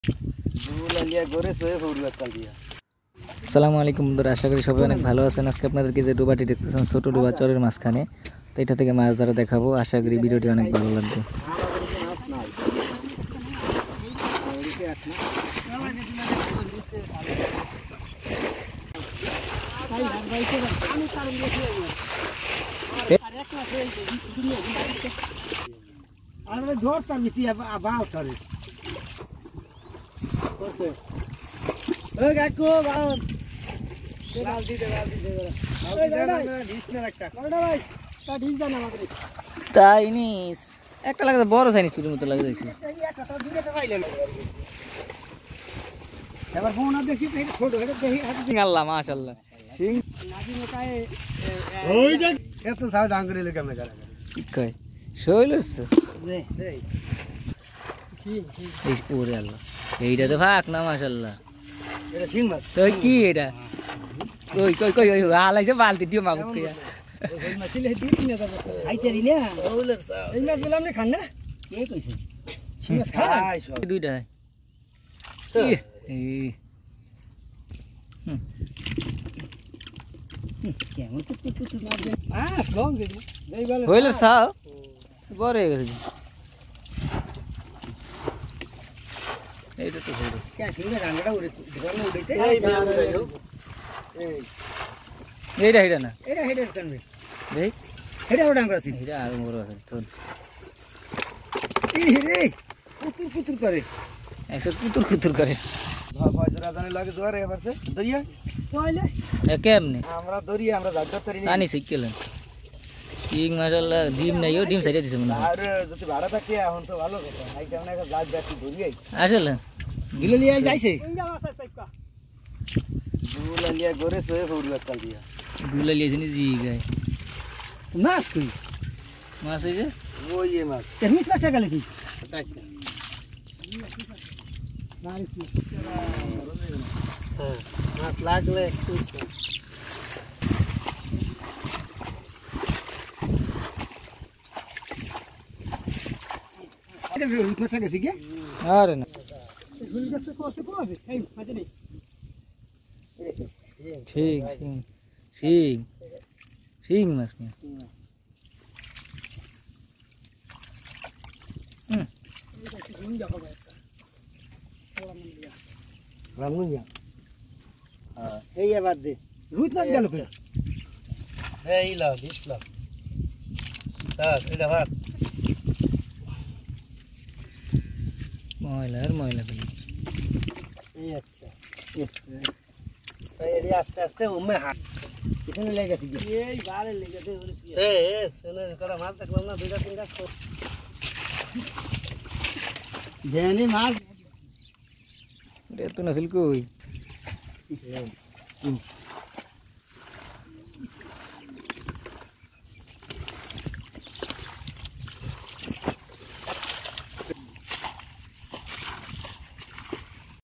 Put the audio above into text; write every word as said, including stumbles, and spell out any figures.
আসসালামু আলাইকুম বন্ধুরা, আশা করি সবাই অনেক ভালো আছেন। আজকে আপনাদেরকে যে ডুবাটি দেখতেছেন ছোট ডুবা চরের মাঝখানে, তো এটা থেকে মাছ ধরা দেখাবো। আশা করি ভিডিওটি অনেক ভালো লাগবে। চাইনিজ একটা লাগে, বড় চাইনিজ পুরির মতো লাগে দেখছি। আল্লাহ মাশাআল্লাহ সিং ওইটা এত সাউন্ড আঙ্গুলে লেগে মে করা কি কয় শৈলস রে রে সিং এই ওরে আল্লাহ, এইটা তো ফাক না মাশাআল্লাহ। এটা সিং মাছ তো কি এটা? কই কই কই ওই আলাইছে বালতি দিও মাগুত কইয়া ওই মাছলে দুই তিন হাজার খাইতেরি না ওলের সাও এই মাছ বললাম না খান না কে কইছে সিং মাছ খাই সব দুইটা তো এই হুম কেমন তো তো তো মাছ আস লং দে দেই বলে হইলো সাও বড় হয়ে গেছে। এইটা তো হইলো কে সিংহে রান্নাটা উড়ে দোকানে উড়েতে এই এই এইটা হেডা না এটা হেডা কানবে দেই হেডা ওডাং আছে হেডা আর বড় আছে তো এই রে কুতুর কুতুর করে একশো কুতুর কুতুর করে বাবা জরা জানে লাগে জোরে এবারছে দরিয়া কইলে এ কেমনে আমরা দরিয়া আমরা জাগত তরি পানি শিখলেন ইং মাশাআল্লাহ ডিম নাইও ডিম সাইডে দিছে মনে আর যদি ভাড়া থাকে এখন তো ভালো কথা আই কেমন একটা জাগ জাতি দরিয়াই আসলে গিলে নিয়ে যাইছে ইংগা মাছ সাইকা বুলা লিয়া গরে সয়ে ফুরল কাল দিয়া বুলা লিয়া জিনি জি গায় মাছ কই মাছ এই যে ওই এ মাছ এর মিট মাছ গেল কি মাছ মাছ লাগলে এটা মিট মাছ গেছে কি আরে না ফুল গেছে কোসে কোবে এই মাঝে নেই ঠিক সিং সিং সিং মাছ হুম রামগুনিয়া হ্যাঁ এই এবার দে রুই মাছ গেল কই এই লা দিছলা তার এটা ভাত ময়লার ময়লা বলি এই একটা এই এরিয়া আস্তে আস্তে উম্মে হাত এখানে লেগে গেছে এই বারে লেগে দে এ এ সেনে করা মাছ দেখলাম না দুইটা তিনটা জানি মাছ রে তো নসল কই